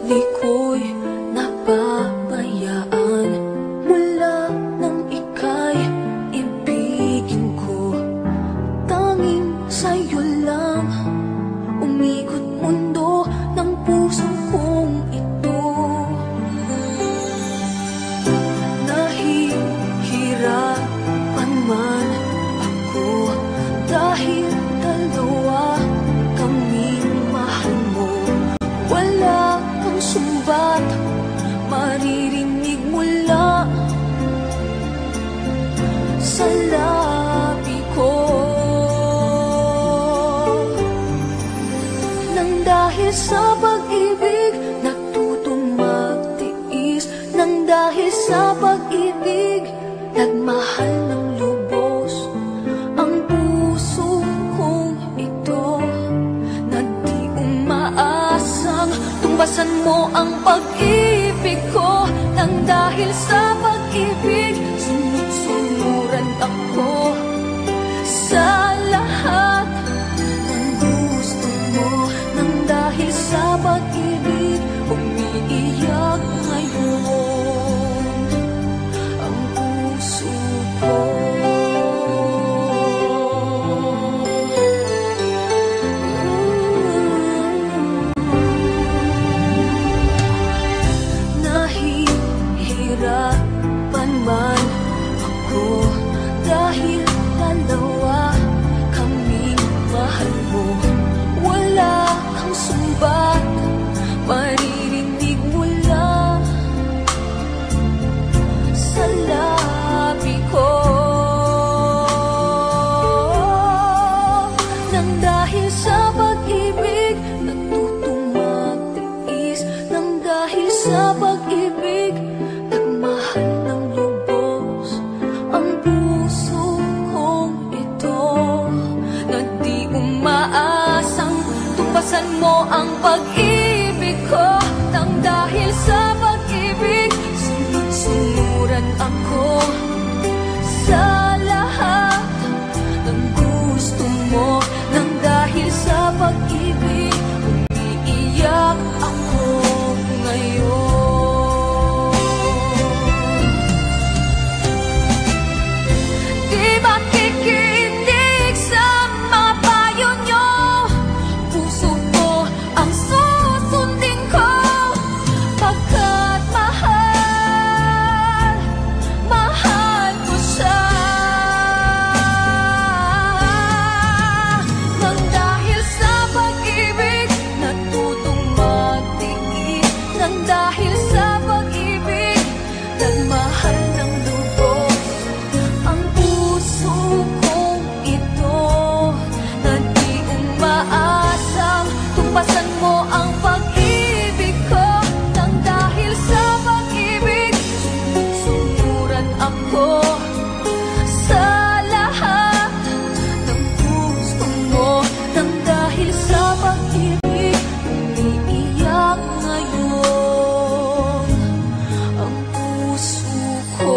Di ko'y napabayaan mula nang ika'y ibigin ko. Tanging sa'yo lang umikot mundo ng puso kong ito. Nahihirapan man ako dahil dalawa kaming mahal mo. Wala kang sumbat maririnig mula sa labi ko. Nang dahil sa pag-ibig natutong magtiis. Nang dahil sa pag-ibig nagmahal ng lubos ang puso kong ito, na di umaasang tumbasan mo ang pag-ibig ko. Nang dahil sa pag-ibig sunod-sunuran ako sa lahat ng gusto mo. Nang dahil sa pag-ibig umiiyak ngayon ang puso ko. Nahihirapan man ako dahil dalawa kaming mahal mo. Wala kang sumbat maririnig mula sa labi ko. Nang dahil sa pag-ibig natutong magtiis. Nang dahil sa pag-ibig nagmahal ng lubos ang puso kong ito, na di umaasang tumpasan mo ang pag-ibig ko. Nang dahil sa pag-ibig sunod-sunuran ako sa lahat ng gusto mo. Nang dahil sa pag-ibig umiiyak ako ngayon. Di makikinig sa mga payo nyo, puso ko ang susundin ko. Pagkat mahal, mahal ko siya. Nang dahil sa pag-ibig natutong magtiis. Nang dahil sa pag-ibig nagmahal ng lubos ang puso kong ito, na di umaasang tumpasan mo ang pag-ibig ko. Nang dahil sa pag-ibig sunod-sunuran ako sa lahat ng gusto mo. Nang dahil sa pag-ibig umiiyak ngayon ang puso ko.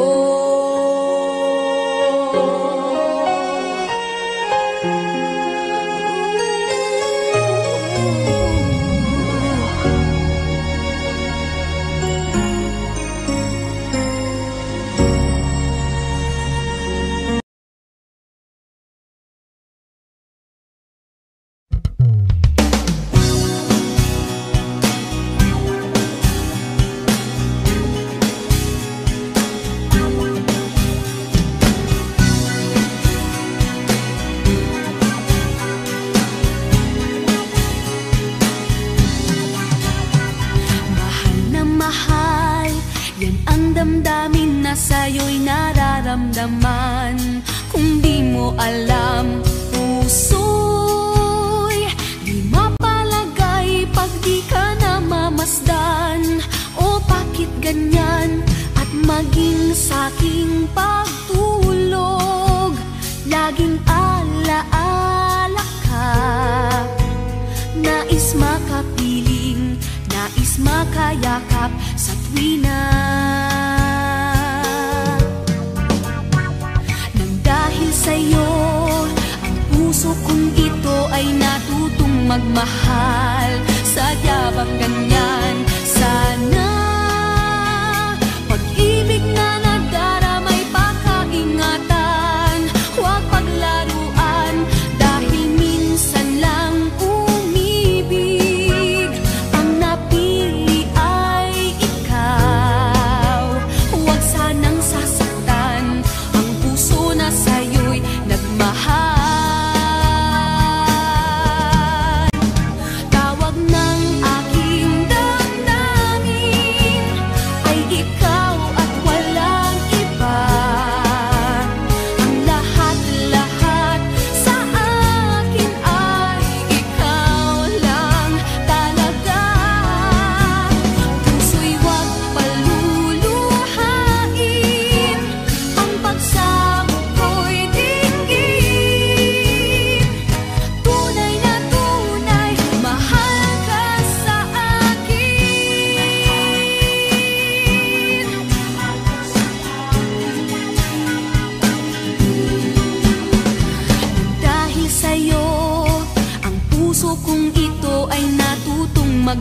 Mahal na mahal, yan ang damdamin na sa'yo'y nararamdaman. Kung di mo alam, puso'y di mapalagay pag di ka namamasdan. O bakit ganyan? At maging sa'king pagtulog laging alaala ka. Nais makapiling, nais makayakap sa tuwina. Nang dahil sa'yo ang puso kong ito ay natutong magmahal. Sadya bang ganyan sa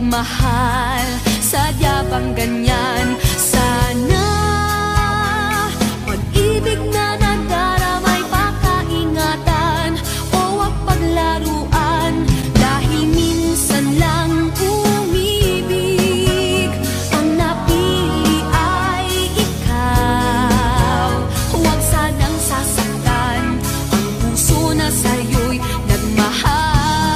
magmahal. Sadya bang ganyan? Sana pag-ibig na nadaramay pakaingatan o wag paglaruan. Dahil minsan lang umibig, ang napili ay ikaw. Huwag sanang sasaktan ang puso na sa'yo'y nagmahal.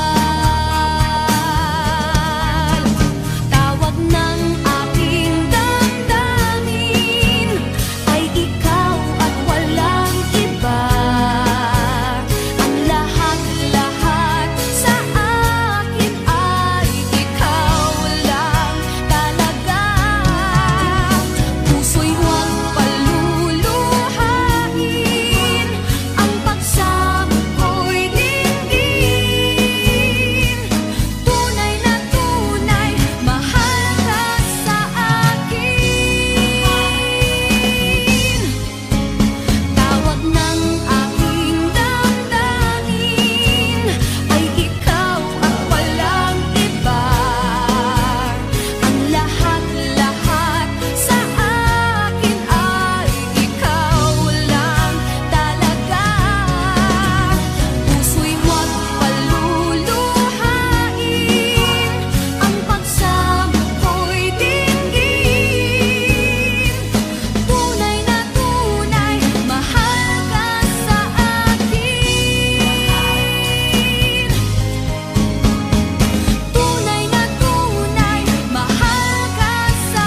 Tawag ng aking damdamin ay ikaw at walang iba. Ang lahat-lahat sa akin ay ikaw lang talaga. Puso'y huwag paluluhain, ang pagsamo ko'y dinggin. Tunay na tunay, mahal ka sa akin. Tawag ng aking damdamin ay ikaw at walang iba. Ang lahat-lahat sa akin ay ikaw lang talaga. Puso'y huwag paluluhain, ang pagsamo ko'y dinggin. Tunay na tunay, mahal ka sa akin. Tunay na tunay, mahal ka sa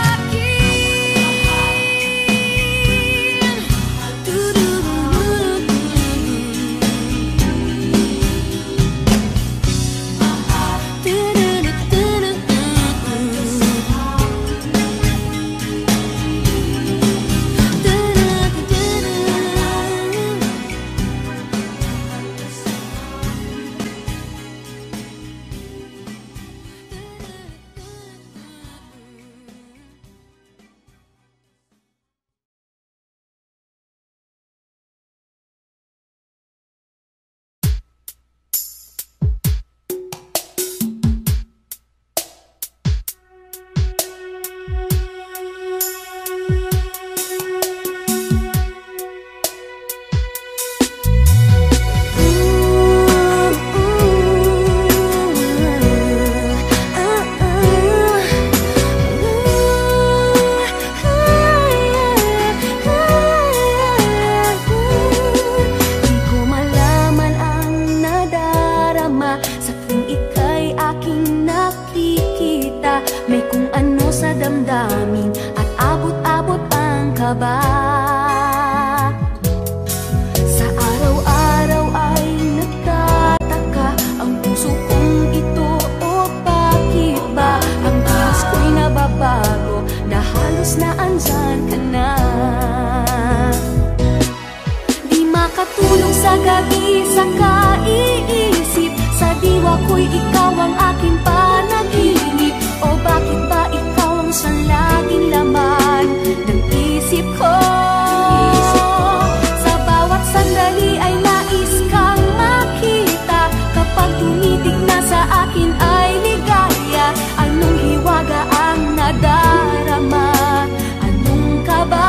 Di ko malaman ang nadarama sa tuwing ika'y aking nakikita. May kung ano sa damdamin at abot-abot ang kaba. Sa araw-araw ay nagtataka ang puso kong ito, o bakit ba ang kilos ko'y nababago na halos na andyan ka na. Di makatulong sa gabi sa kaiisip, sa diwa ko'y ikaw ang aking panaginip. O bakit ba ikaw ang siyang laging laman ng isip ko? Sa bawat sandali ay nais kang makita. Kapag tumitig na sa akin ay ligaya. Anong hiwaga ang nadarama? Anong kaba?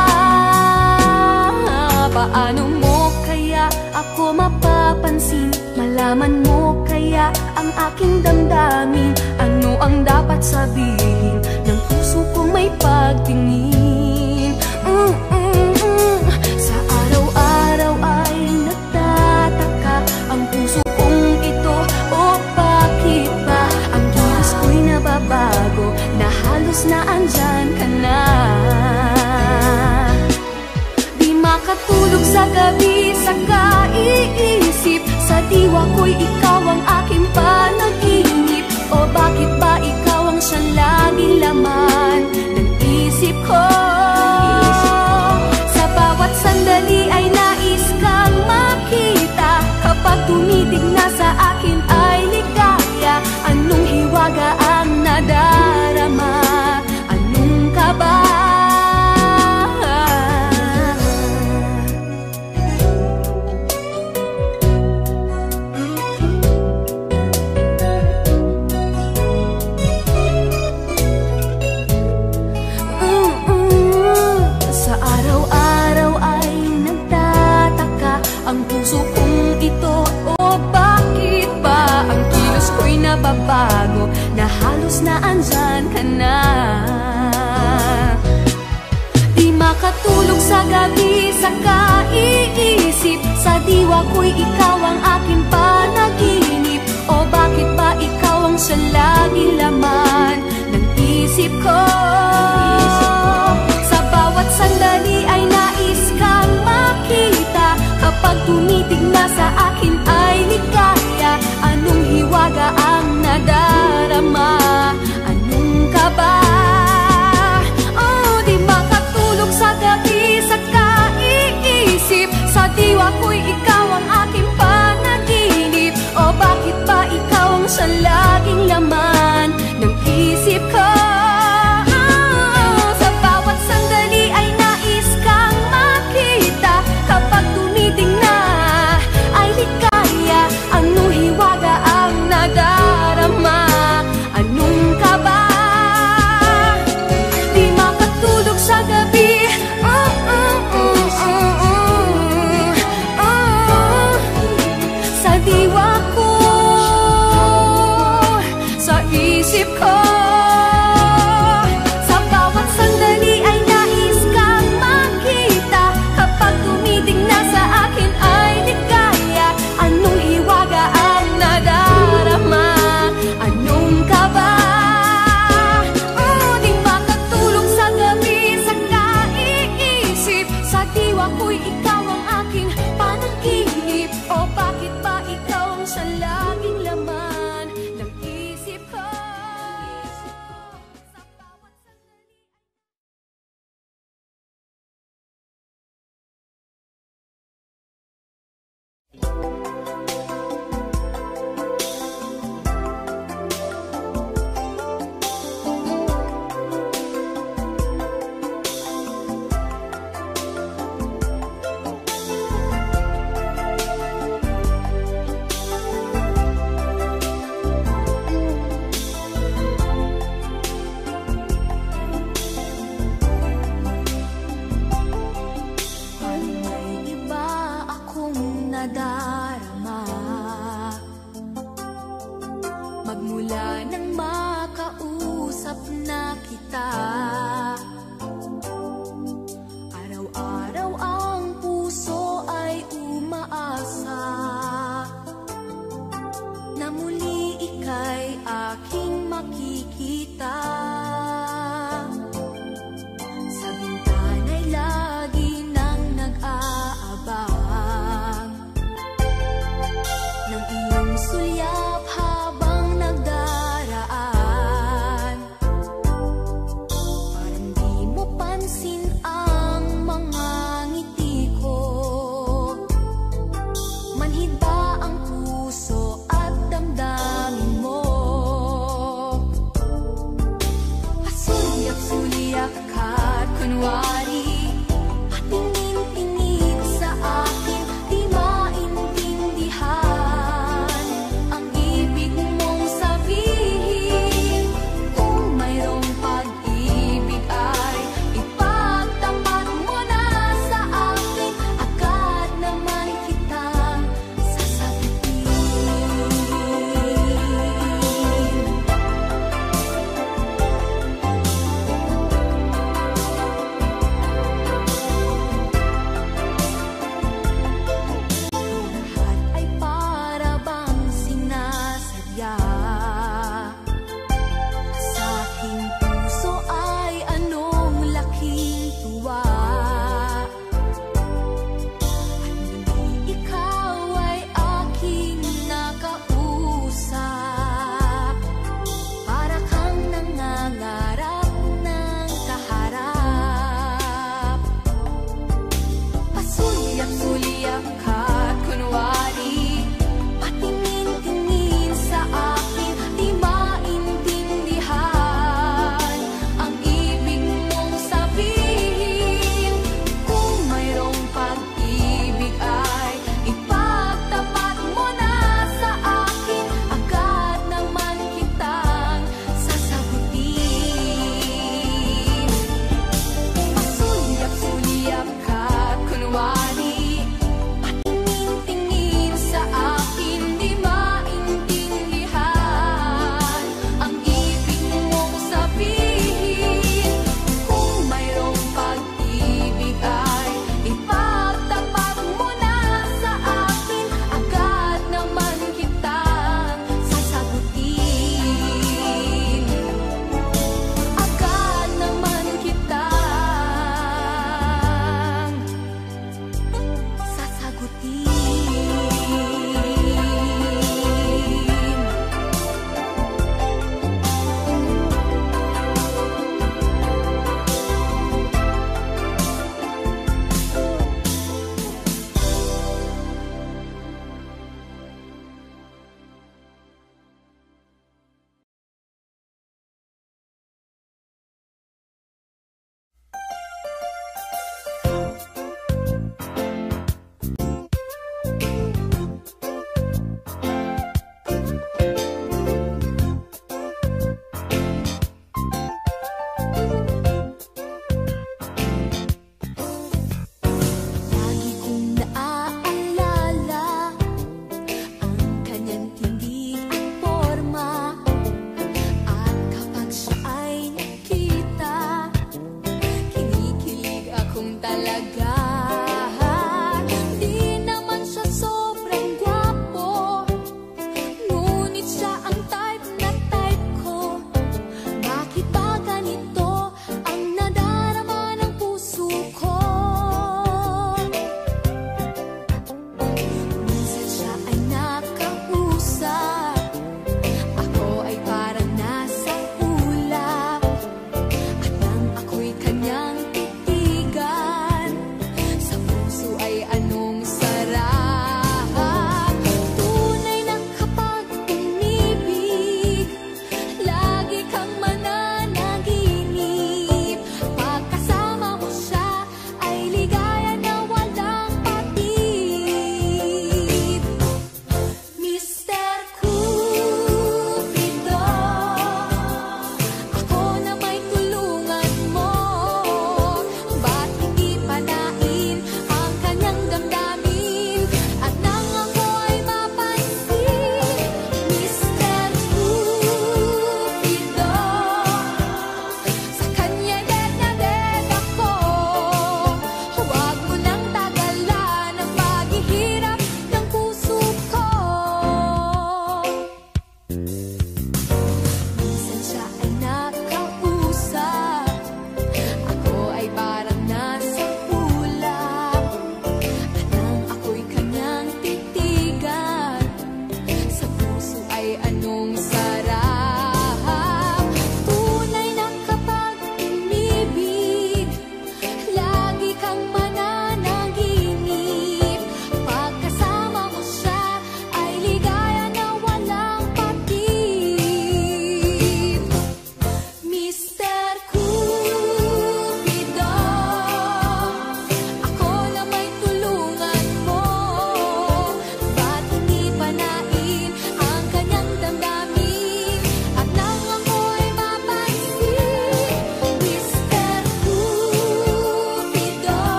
Paano mo kaya ako mapapansin? Malaman mo kaya ang aking damdamin? Ano ang dapat sabihin ng puso kong may pagtingin? Sa araw-araw ay nagtataka ang puso kong ito, o bakit ba ang kilos ko'y nababago na halos na andyan ka na. Di makatulog sa gabi sa kaiisip, sa diwa ko'y ikaw ang aking panaginip. O bakit ba ikaw ang siyang laging laman ng isip ko? Sa bawat sandali ay nais kang makita. Kapag tumitig na sa akin ay ligaya. Anong hiwaga ang nadarama? Anong kaba? nasan ka na? Di makatulog sa gabi sa kaiisip, sa diwa ko'y ikaw ang aking panaginip. O bakit ba ikaw ang siya laging laman ng isip ko? Sa bawat sandali ay nais kang makita, kapag tumitig na sa akin ay ligaya. Anong hiwaga ang nadarama? Anong kaba? Oh, di makatulog sa gabi sa kaiisip, sa diwa ko'y ikaw ang aking panaginip. O bakit ba ikaw ang siya laging laman ng isip ko? Sa bawat sandali ay nais kang makita, kapag tumiting na ay ligaya. Anong hiwaga ang nadarama? Anong kaba? Di makatulog sa gabi, sa diwa ko, sa isip ko. Sa bawat sandali ay nais kang makita, kapag tumiting na sa akin ay ligaya. Anong hiwaga ang nadarama? Anong kaba? Oh, di makatulog sa gabi sa kaiisip, sa diwa ko'y ikaw ang aking panaginip. O bakit ba ikaw ang siya laging laman ng isip ko? Sa bawat sandali. May iba akong nadarama, magmula nang makausap na kita. Araw-araw ang puso ay umaasa na muli ika'y aking makikita. Sa bintana'y lagi nang nag-aabang ng iyong sulyap habang nagdaraan. Parang di mo pansin ang mga ngiti ko. Manhid ba ang puso at damdamin mo? Pasulyap-sulyap ka't kunwari, patingin-tingin sa akin, di maintindihan ang ibig mong sabihin. Kung mayroong pag-ibig ay ipagtapat mo na sa akin, agad naman kitang sasagutin.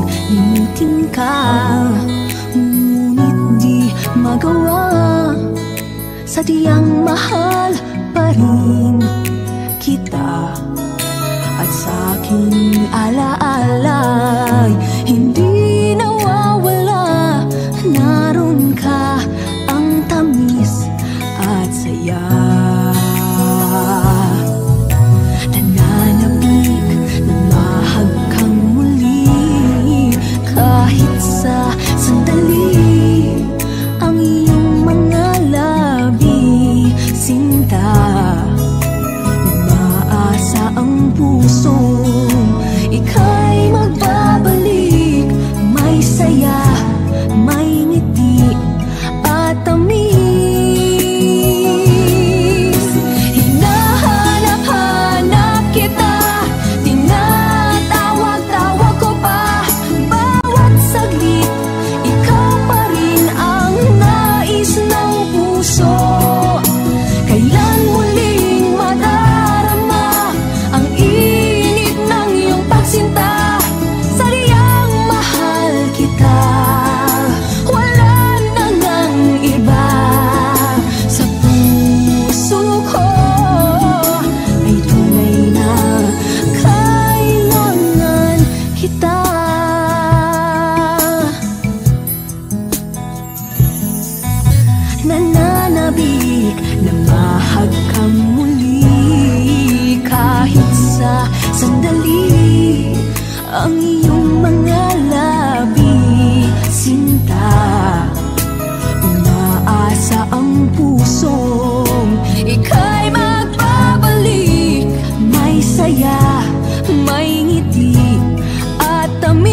limutin ka. Ngunit di magawa, sadyang mahal pa rin kita. At sa'king alaala'y hindi nawawala. Naroon ka, ang tamis at saya. Nananabik na mahag kang muli, kahit sa sandali. Ang iyong mga labi, sinta, umaasa ang pusong ika'y magbabalik. May saya, may ngiti at tamis. Hinahanap-hanap kita, tinatawag-tawag ko pa. Bawat saglit, ikaw pa rin ang nais ng puso. Kailan muling madarama ang init ng iyong pagsinta? Sadyang mahal kita, wala nang ang iba. Sa puso ko ay tunay na kailangan kita. Nananabik na mahag kang muli, kahit sa sandali. Ang iyong mga labi, sinta, umaasa ang pusong ika'y magbabalik. May saya, may ngiti at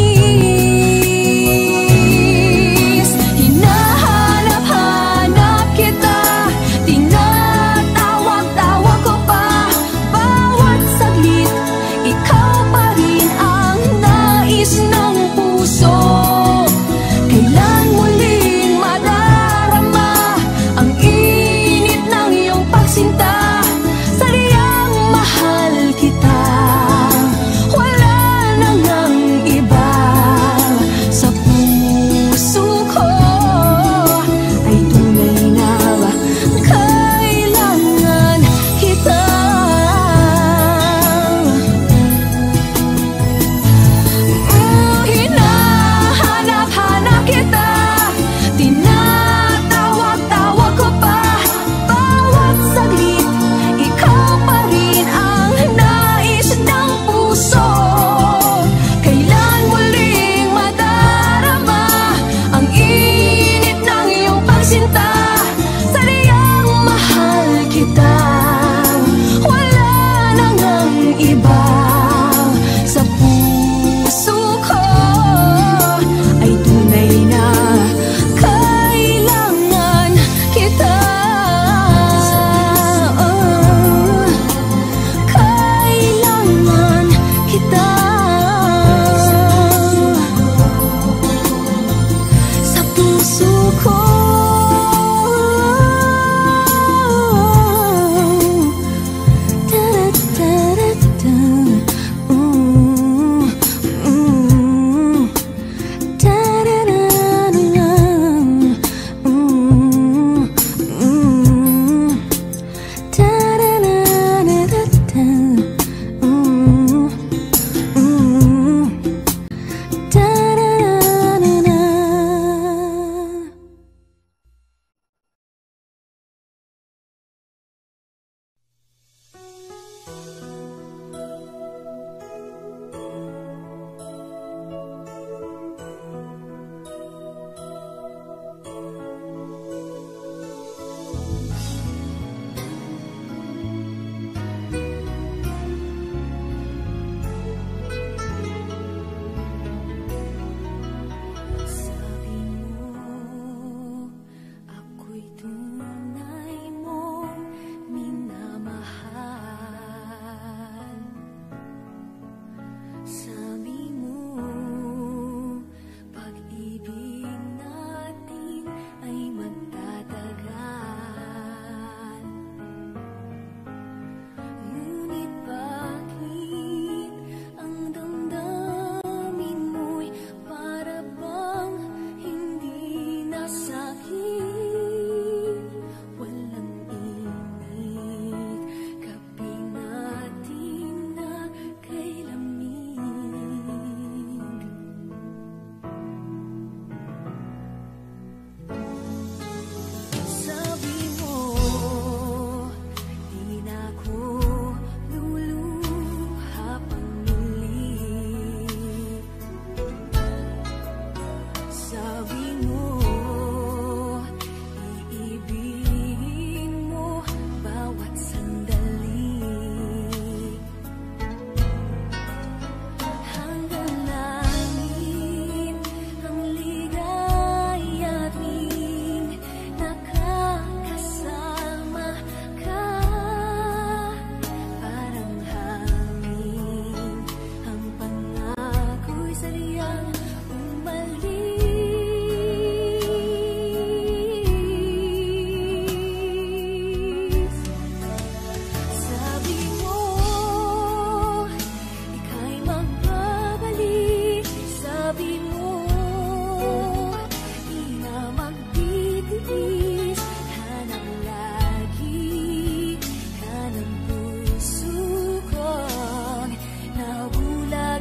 tamis. Hinahanap-hanap kita, tinatawag-tawag ko pa. Bawat saglit, ikaw pa rin ang nais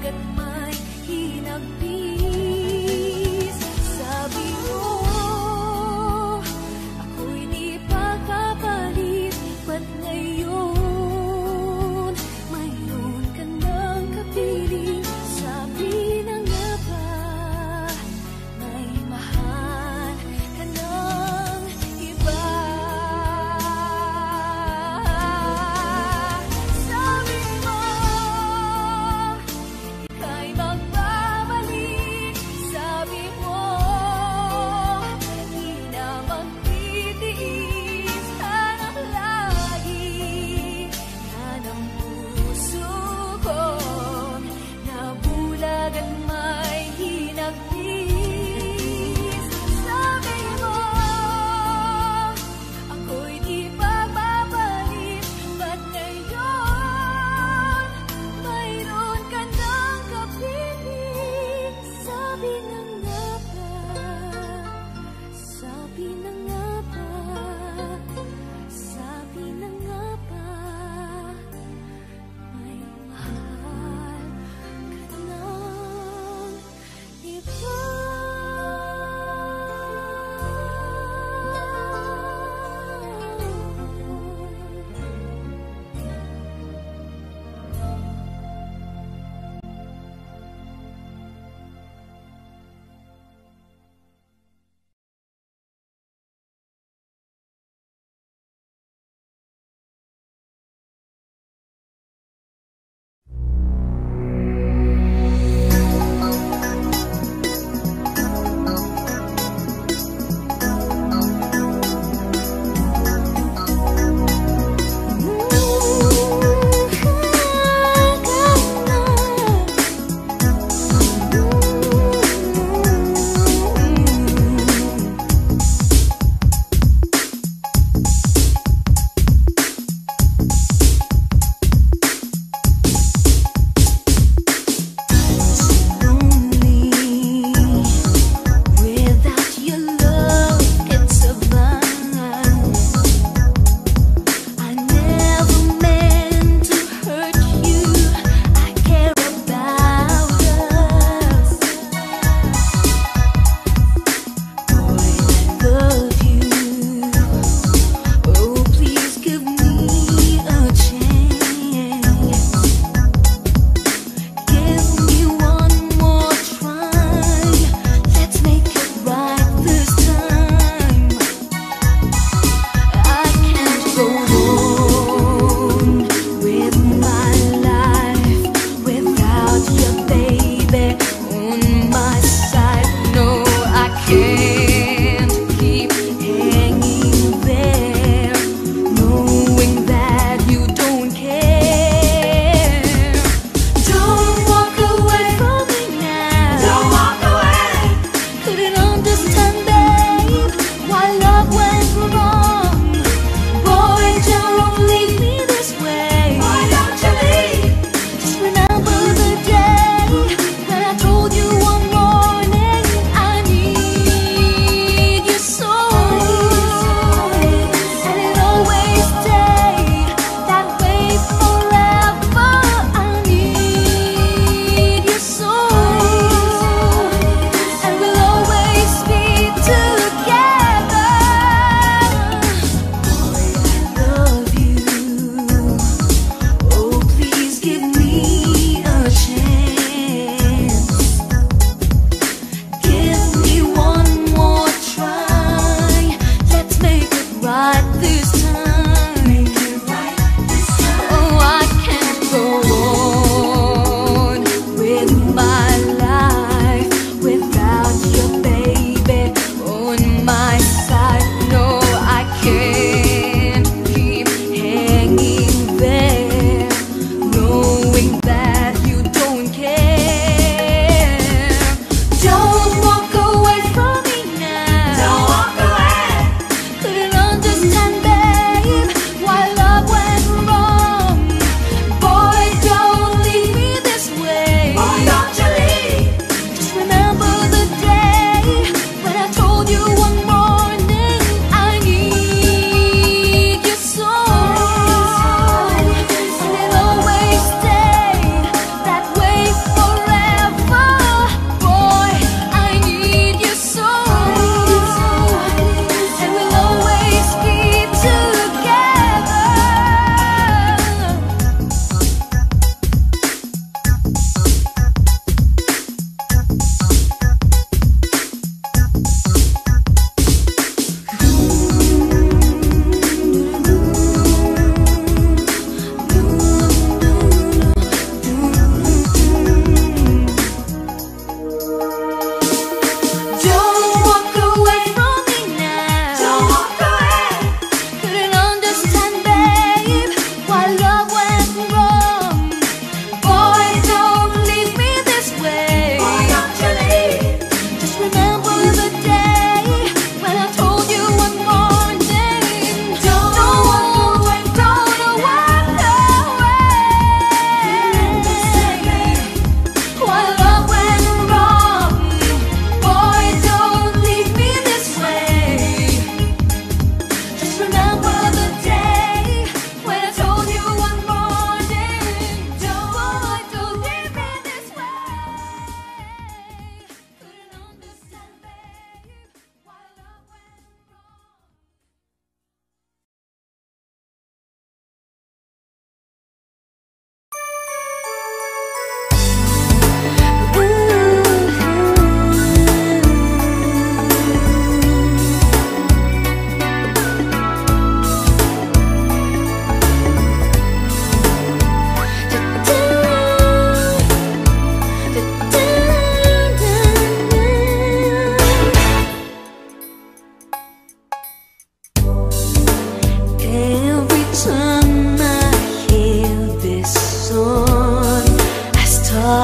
dagat may hinagpis. Sabi mo, ako'y di pa kapalit. Ba't ngayon mayroon ka ng kapiling? Sabi na nga ba may mahal ka ng iba? Sabi mo ika'y magbabalik,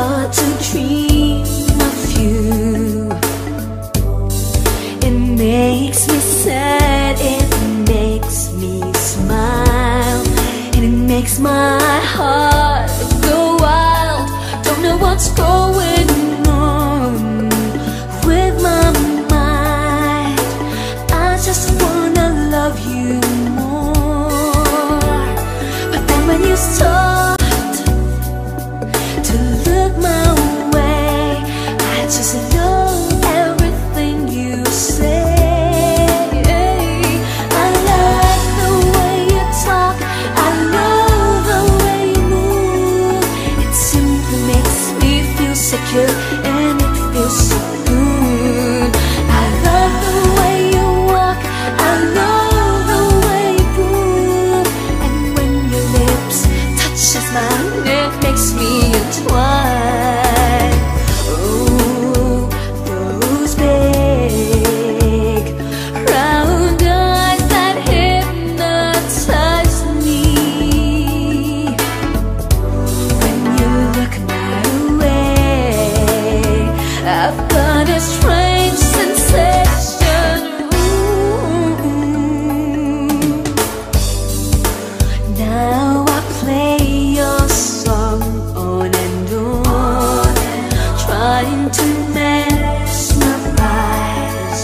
start to dream of you. It makes me sad, it makes me smile, and it makes my heart go wild. Don't know what's going on with my mind. I just wanna love you more. But then when you start to look my way, I just love everything you say. I like the way you talk, I love the way you move. It simply makes me feel secure, and it feels so good. I love the way you walk, I love the way you move. And when your lips touches mine, it makes me entwine. Oh, those big round eyes that hypnotize me. When you look my way, I've got a strange sensation. Now I play your song on and on, trying to mesmerize,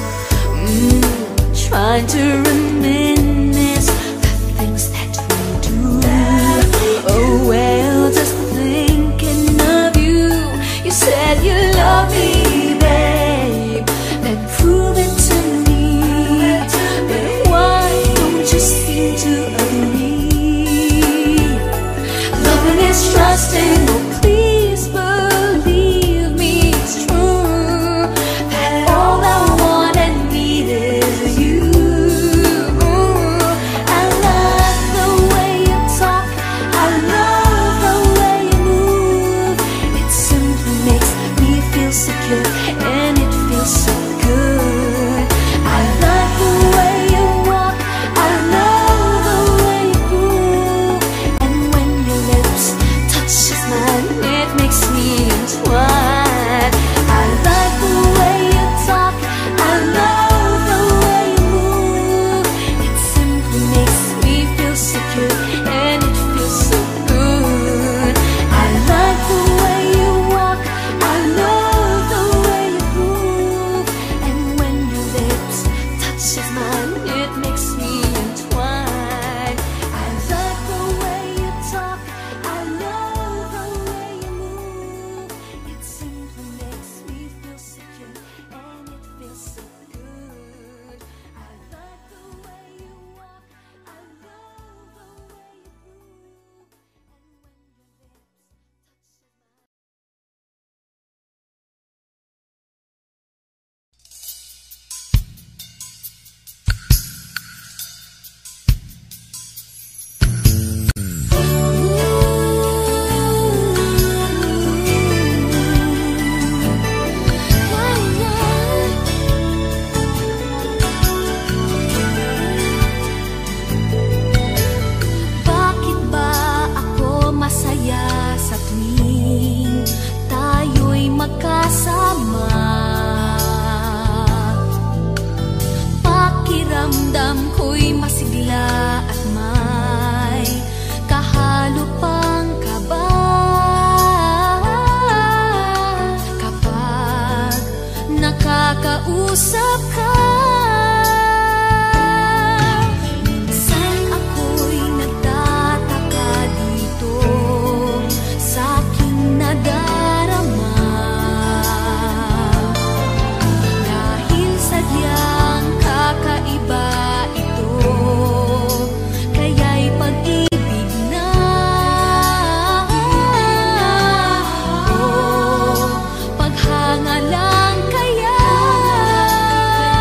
trying to reminisce the things that we do. Oh well, just thinking of you. You said you love me, babe, then prove it to me. But why don't you seem to agree? Loving is trusting, oh please believe me, it's true, that all I want and need is you. I love the way you talk, I love the way you move. It simply makes me feel secure, and it feels so good. I like the way you walk, I love the way you move. And when your lips touches mine, it makes me entwine. I like the way you talk, I love the way you move. It simply makes me feel secure, and it feels so good. I like the way you walk, I love the way you move. And when your lips touches mine, it makes me entwine. I like the way you talk, I love the way you move. It simply makes me feel secure, and it feels so good. I like the way you walk, I love the way you move. Bakit ba ako masaya sa tuwing tayo'y magkasama? Pakiramdam ko'y masigla at may kahalo pang kaba kapag nakakausap ka. Minsan ako'y nagtataka dito sa aking nadarama, dahil sadyang kakaiba ito, kaya'y pag-ibig na. O paghanga lang kaya?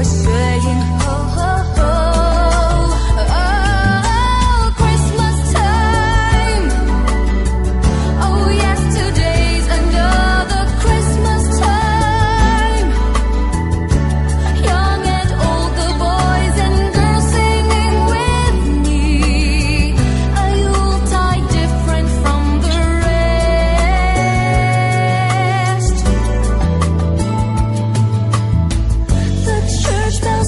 voice saying, ho, ho, ho. Oh, Christmas time. Oh, yesterday's another Christmas time. Young and old, the boys and girls singing with me. A Yuletide different from the rest. The church bells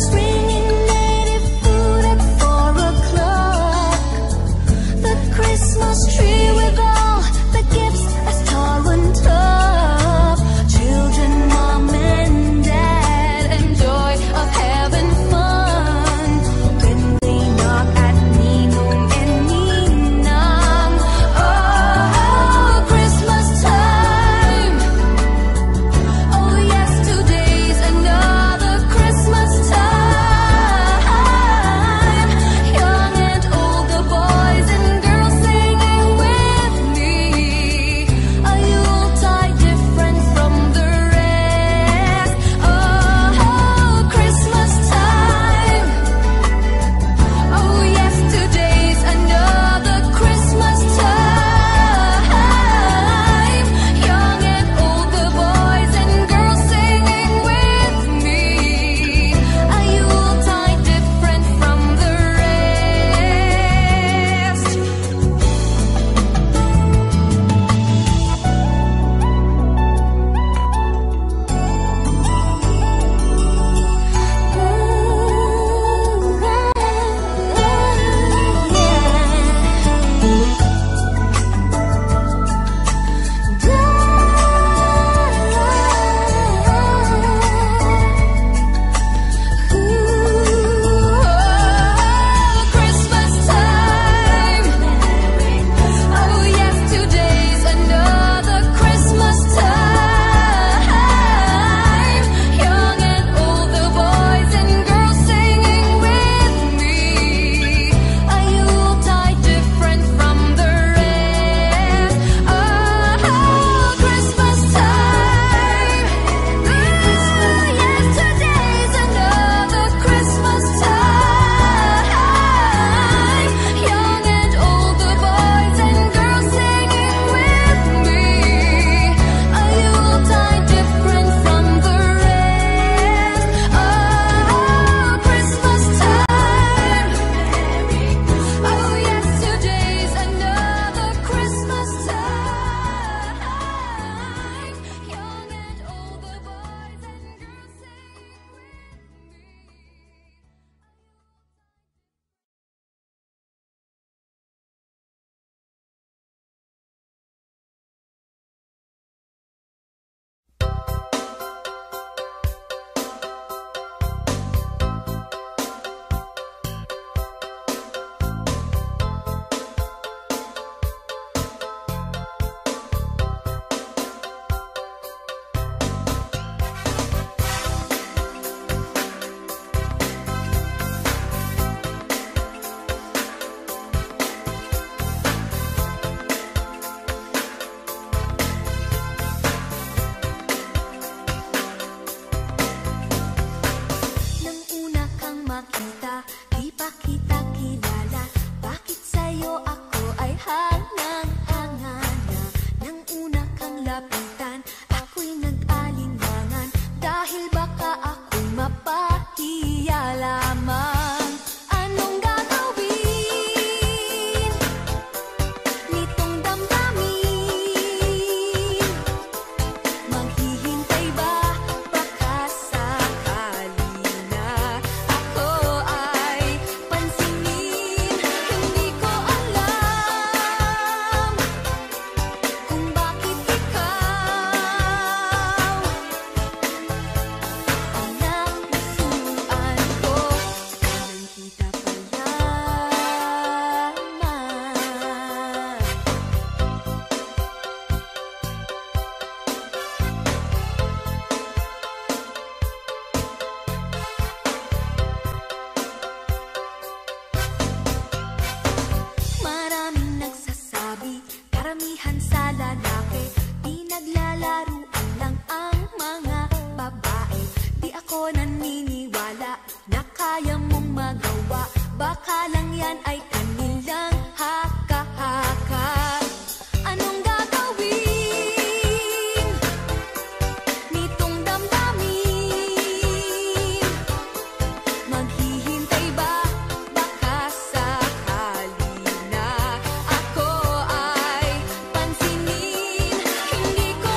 baka lang yan ay kanilang haka-haka. Anong gagawin nitong damdamin? Maghihintay ba? Baka sakali na ako ay pansinin. Hindi ko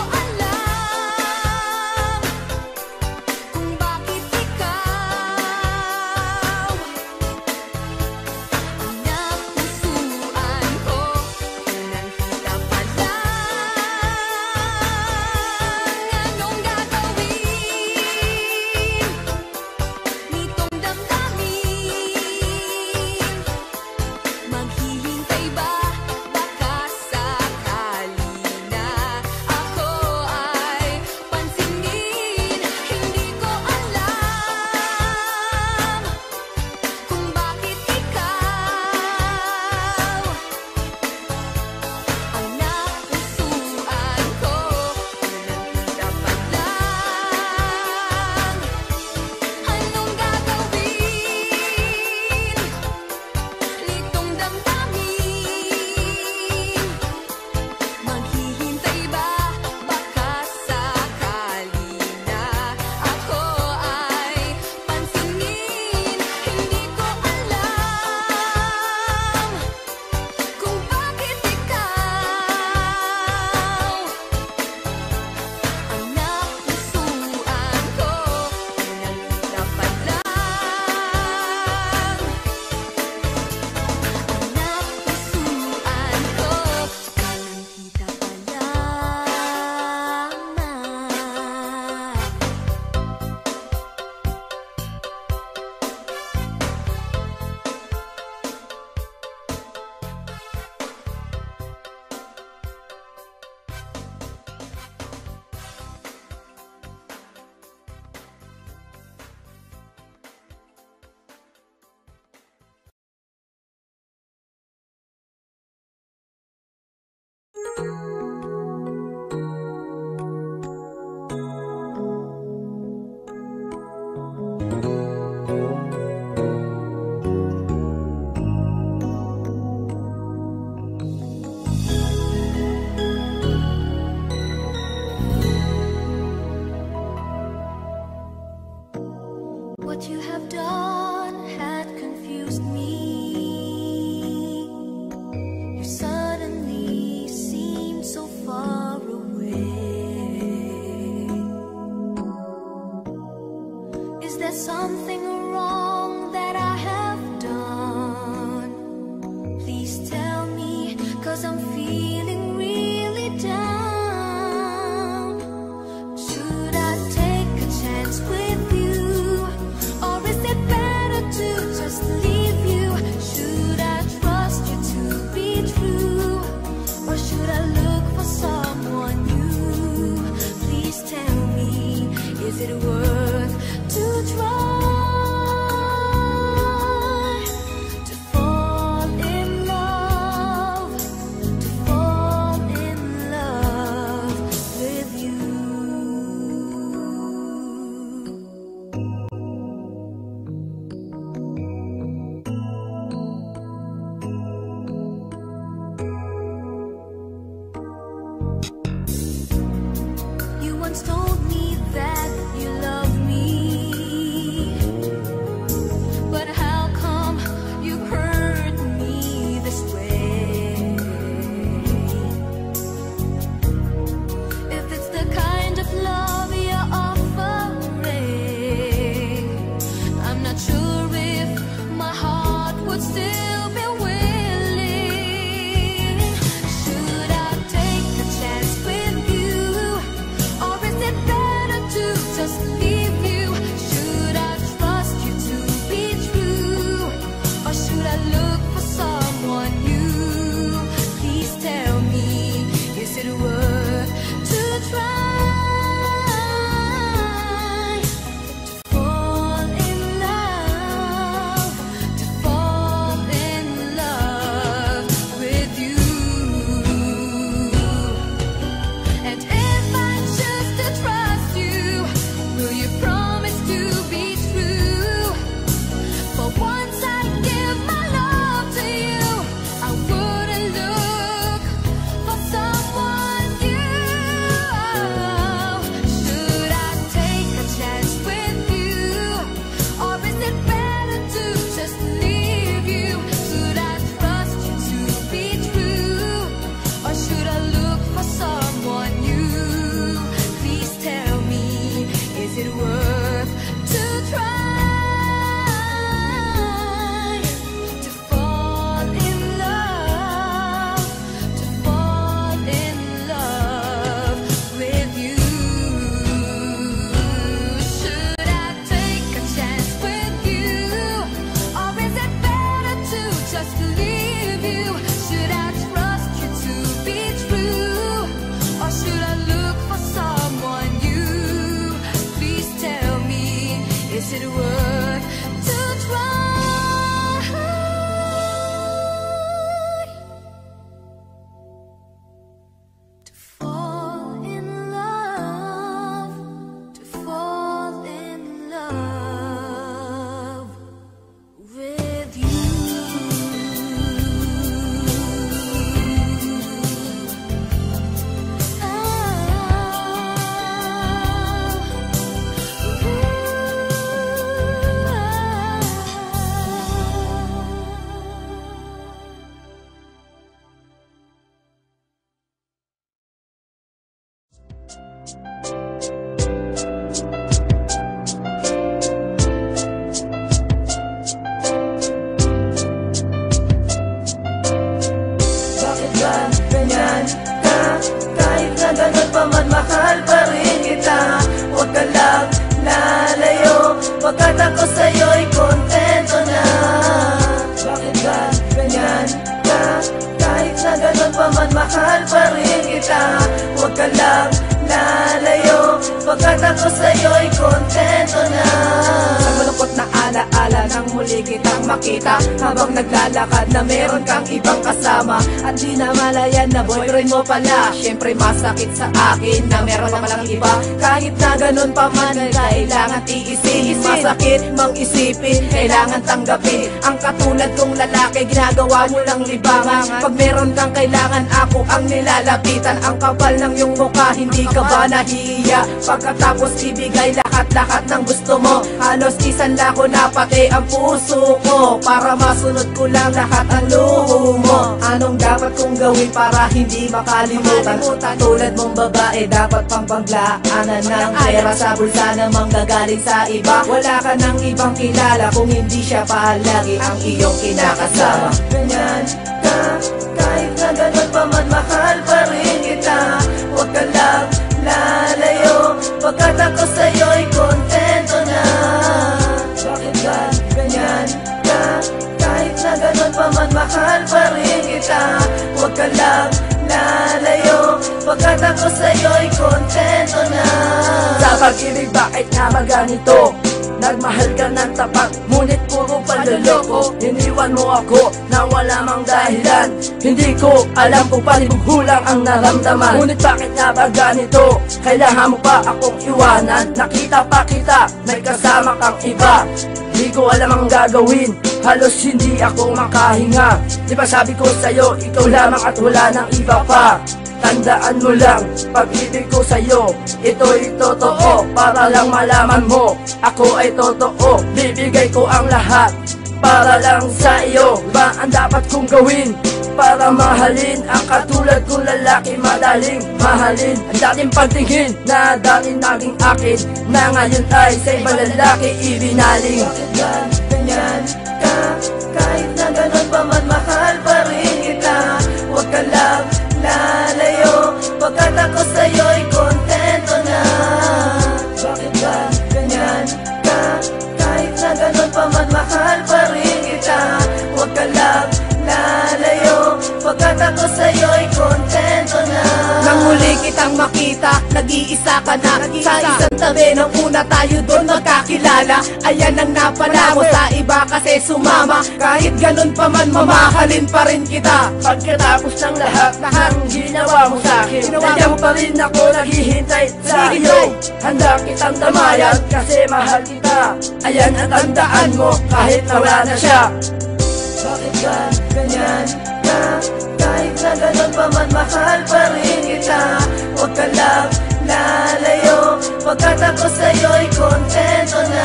alam kung bakit ikaw ang napusuan ko. Unang kita pa lang. Anong gagawin nitong damdamin? Maghihintay ba? Baka sakali na ako ay pansinin. Hindi ko alam kung bakit ikaw ang napusuan ko. Unang kita pa lang. Anong gagawin nitong damdamin? Maghihintay ba? Baka sakali na ako ay pansinin. Hindi ko alam kung bakit ikaw ang napusuan ko. Unang kita pa lang. Ang napusuan ko. Unang kita pa What you have done had confused me. You suddenly seemed so far away. Is there something wrong that I have done? Please tell me, 'cause I'm feeling really down. Should I take a chance with you? Or is it better to just leave you? Should I trust you to be true? Or should I look for someone new? Please tell me, is it worth to try? ako sa'yo'y kontento na. Sa malungkot na alaala nang muli kitang makita, habang naglalakad na meron kang ibang kasama, at di na malayan na boyfriend mo pala. Siyempre masakit sa akin na meron pa palang iba. Kahit na ganun pa man, kailangan tiisin. Masakit mang isipin, kailangan tanggapin. Ang katulad kong lalaki, ginagawa mo lang libangan. Pag meron kang kailangan, ako ang nilalapitan. Ang kapal ng iyong mukha, hindi ka ba nahihiya? Pagkatapos ibigay lahat-lahat ng gusto mo, halos isanla ko na pati ang puso ko, para masunod ko lang lahat ang luho mo. Anong dapat kong gawin para hindi makalimutan? Tulad mong babae, dapat pang panglaanan ng pera sa bulsa na manggagaling sa iba. Wala ka ng ibang kilala kung hindi siya palagi ang iyong kinakasama. Ganyan ka, kahit na ganun pa man, mahal pa rin kita. Huwag ka lang lalayo, pagkat ako sa'yo'y kontento na. Bakit ba ganyan ka, kahit na ganun pa man, mahal pa rin kita. Huwag ka lang lalayo, pagkat ako sa'yo'y kontento na. Sa pag-ibig bakit nga ba ganito? Nagmahal ka ng tapat, ngunit puro panloloko. Iniwan mo ako na wala mang dahilan. Hindi ko alam kung palibughulang ang naramdaman. Ngunit bakit nga ba ganito? Kailangan mo pa akong iwanan. Nakita pa kita, may kasama kang iba. Di ko alam ang gagawin, halos hindi ako makahinga. Di ba sabi ko sa'yo, ikaw lamang at wala nang iba pa. Tandaan mo lang, pag-ibig ko sa'yo, ito'y totoo. Para lang malaman mo, ako ay totoo. Bibigay ko ang lahat, para lang sa iyo. Ba ang dapat kong gawin, para mahalin ang katulad kong lalaki? Madaling mahalin ang dating pagtingin na dati naging akin, na ngayon ay sa ibang lalaki ibinaling. Bakit ba ganyan ka, kahit na ganun pa man, mahal pa rin kita. Huwag ka lang lalayo, pagkat ako sa'yo'y kontento na. Bakit ba ganyan ka, kahit na ganun pa man, mahal pa rin kita. Huwag ka lang lalayo, pagkat ako sa'yo'y kontento na. Nang muli kitang makita, nag-iisa ka na. Sa isang tabi ng una tayo doon magkakilala. Ayan ang napala mo, sa iba kasi sumama. Kahit ganun pa man, mamahalin pa rin kita. Pagkatapos ng lahat ng ginawa mo sa'kin, nandiyan pa rin ako naghihintay sa iyo. Handa kitang damayan kasi mahal kita. Ayan ang tandaan mo kahit nawala na siya. Bakit ba ganyan ka, kahit na ganun pa man, mahal pa rin kita. Huwag ka lang lalayo, pagkat ako sa'yo'y kontento na.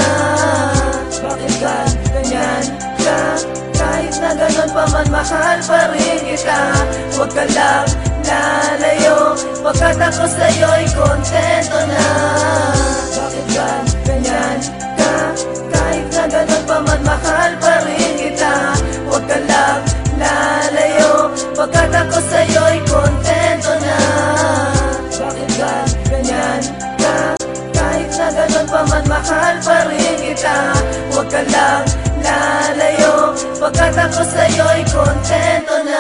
Bakit ba ganyan ka, kahit na ganun pa man, mahal pa rin kita. Huwag ka lang lalayo, pagkat ako sa'yo'y kontento na. Bakit ba ganyan ka, kahit na ganun pa man, mahal pa rin kita. Huwag ka lang lalayo, pagkat ako sa'yo'y kontento na. Bakit ba ganyan ka, kahit na ganun pa man, mahal pa rin kita. Huwag ka lang lalayo, pagkat ako sa'yo'y kontento na.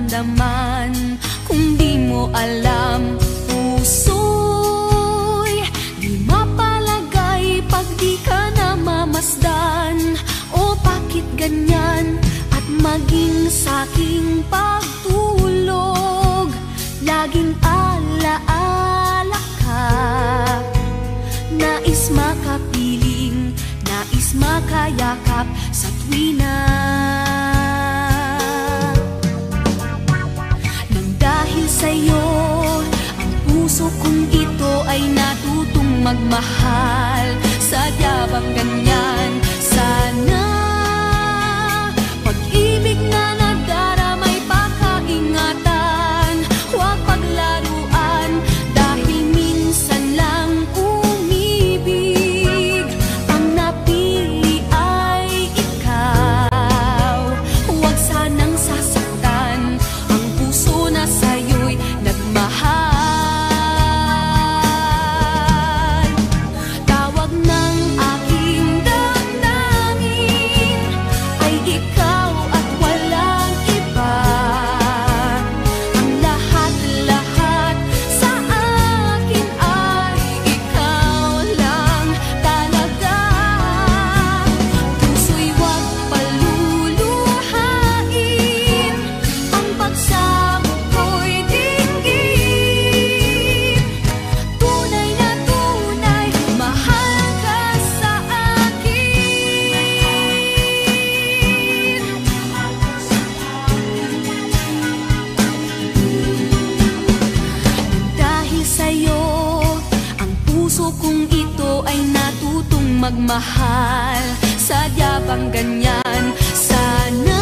maramdaman. Kung di mo alam, puso'y di mapalagay pag di ka namamasdan. O bakit ganyan? At maging sa'king pagtulog, laging alaala ka. Nais makapiling, nais makayakap sa tuwina. Nang dahil sa'yo, ang puso kong ito ay natutong magmahal. Sadya bang ganyan? Sana pag-ibig na nagdaramay pakaingatan. Huwag paglaruan dahil minsan lang umibig. Ang napili ay ikaw. Huwag sanang sasaktan ang puso na sa'yo'y nagmahal. Tawag ng aking damdamin ay ikaw at walang iba. Ang lahat-lahat sa akin ay ikaw lang talaga. Puso'y huwag paluluhain, ang pagsamo ko'y dinggin. Tunay na tunay, mahal ka sa akin. Dahil sa'yo, ang puso kong ito ay natutong magmahal. Sadya bang ganyan? Sana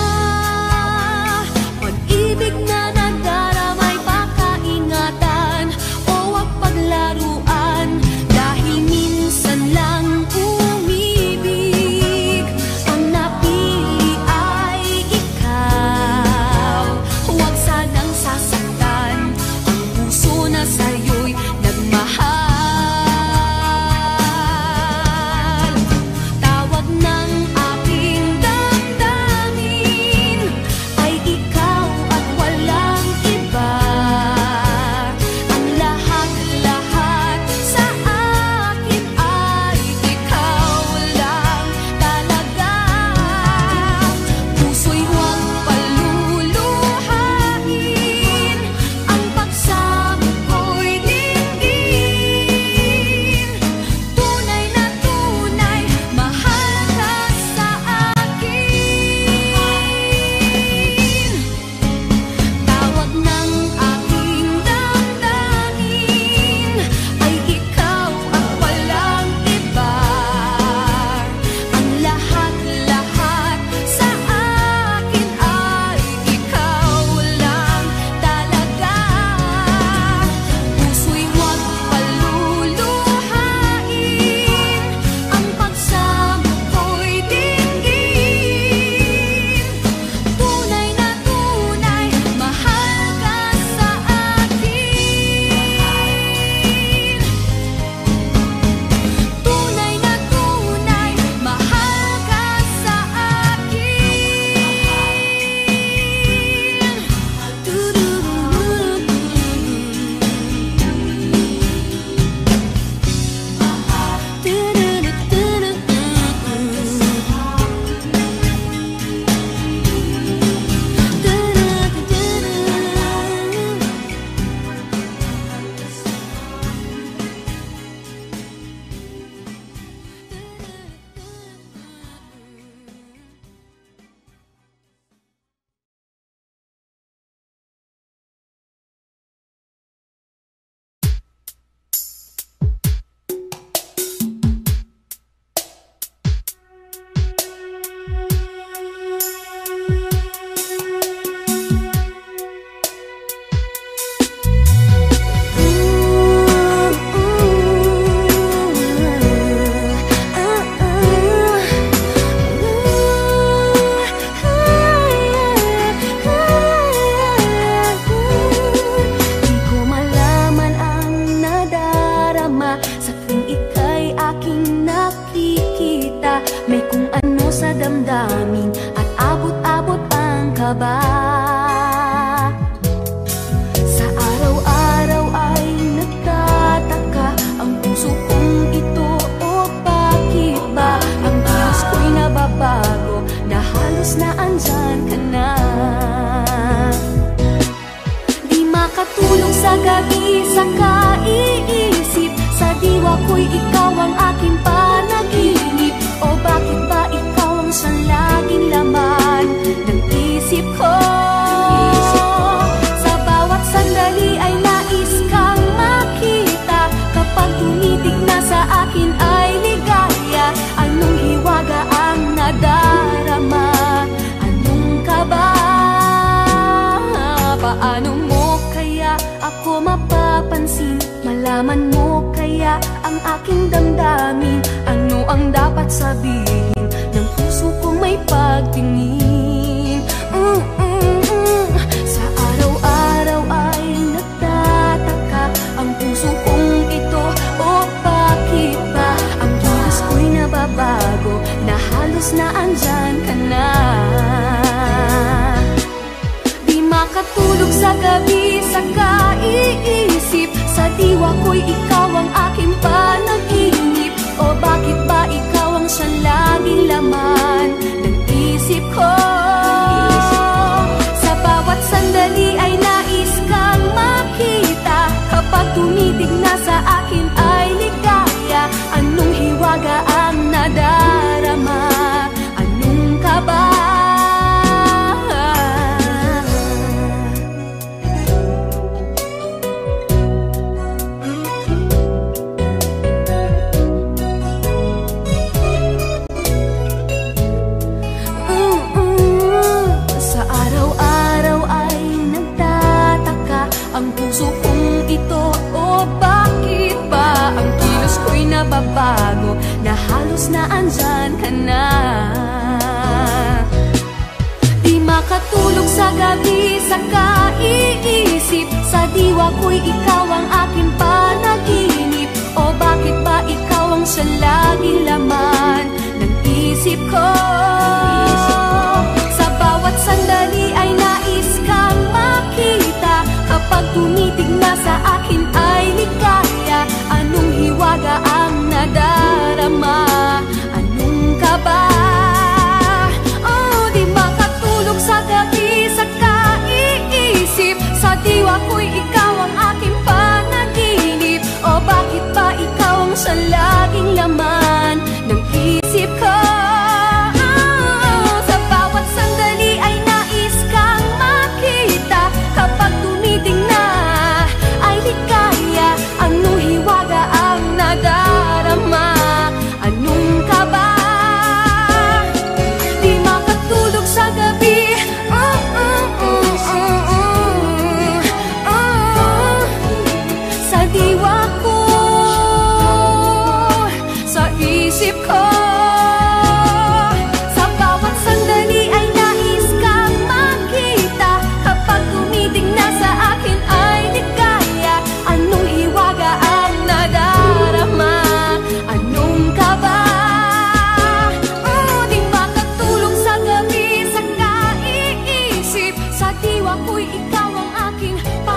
pag-ibig na nagdaramay pakaingatan. O wag paglaruan dahil minsan lang umibig. Ang napili ay ikaw. Huwag sanang sasaktan ang puso na sa'yo'y nagmahal. Tawag ng aking damdamin ay ikaw at walang iba. Ang lahat-lahat sa akin ay ikaw lang talaga. Puso'y huwag paluluhain, ang pagsamo ko'y dinggin. Tunay na tunay, mahal ka sa akin. Tawag ng aking damdamin ay ikaw at walang iba. Ang lahat-lahat sa akin ay ikaw lang talaga. Puso'y huwag paluluhain, ang pagsamo ko'y dinggin. Tunay na tunay, mahal ka sa akin. Tunay na tunay, mahal ka sa damdamin at abot-abot ang kaba. ka na. Di makatulog sa gabi sa kaiisip, sa diwa ko'y ikaw ang aking panaginip. O bakit ba ikaw ang siyang laging laman ng isip ko? Sa bawat sandali ay nais kang makita, kapag tumitig na sa akin ay ligaya. Anong hiwaga ang nadarama? Anong kaba? Paano mo kaya ako mapapansin? Malaman mo kaya ang aking damdamin? Ano ang dapat sabihin ng puso kong may pagtingin? Sa araw-araw ay nagtataka ang puso kong ito. O bakit ba ang kilos ko'y nababago, na halos na andyan ka na? Di makatulog sa gabi sa kaiisip, sa diwa ko'y ikaw ang aking panaginip. O bakit ba ikaw ang siyang laging laman ng isip ko? Sa bawat sandali ay nais kang makita, kapag tumitig na sa akin ay ligaya. Anong hiwaga ang nadarama? Anong kaba? Ang puso kong ito, o bakit ba ang kilos ko'y nababago, na halos na andyan ka na? Di makatulog sa gabi sa kaiisip, sa diwa ko'y ikaw ang aking panaginip. O bakit ba ikaw ang siyang laging laman ng isip ko? Sa bawat sandali ay nais kang makita, kapag tumitig na sa akin ay ligaya. Anong hiwaga ang nadarama? Anong kaba? Oh, di makatulog sa gabi sa kaiisip, sa diwa ko'y ikaw ang aking panaginip. O bakit ba ikaw ang siyang laging laman ng isip ko? Sa bawat sandali ay nais kang makita, kapag tumiting na ay ligaya. Anong hiwaga ang nadarama? Anong kaba? Di makatulog sa gabi, sa diwa ko, sa isip ko. Sa bawat sandali ay nais kang makita, kapag tumiting na sa akin ay ligaya. Anong hiwaga ang nadarama? Anong kaba? Di makatulog sa gabi sa kaiisip, sa diwa ko'y ikaw ang aking